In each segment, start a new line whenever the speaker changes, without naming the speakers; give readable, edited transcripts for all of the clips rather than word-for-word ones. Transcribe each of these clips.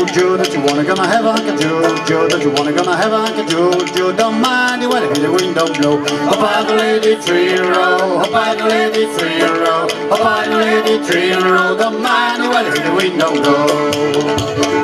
Joe, that you wanna gonna have Uncle Joe, Joe, that you wanna gonna have Uncle Joe, Joe, don't mind when the wind don't blow. Up by the lady tree row, up by the lady tree row, up by the lady tree row, don't mind when the wind don't blow.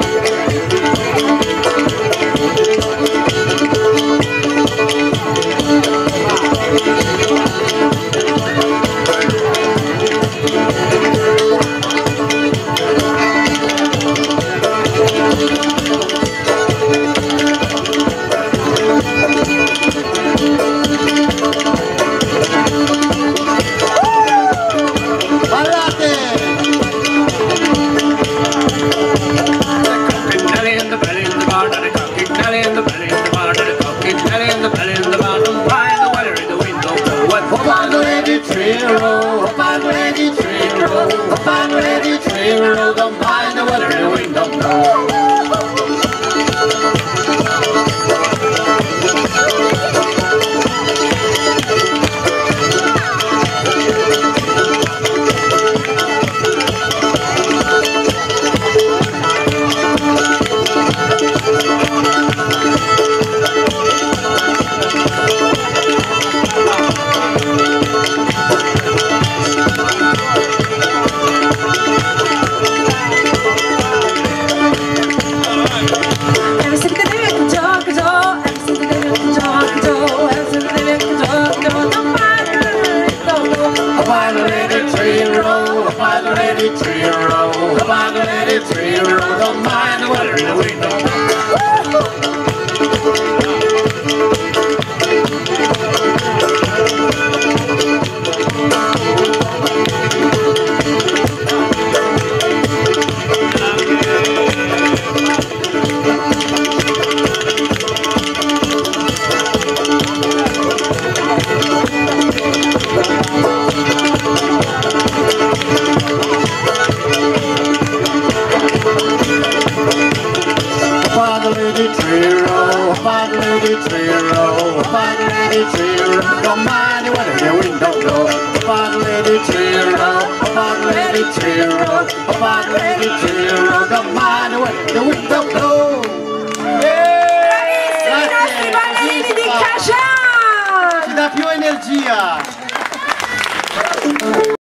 Don't mind the weather, the wind don't blow. Don't mind the weather, the wind don't blow. Don't mind the weather, the wind don't blow. About lady tree row, about lady tree row, about lady tree row. Don't mind the weather, the wind don't blow.
Bravissimi i nostri ballerini di Cascià!
Ci dà più energia.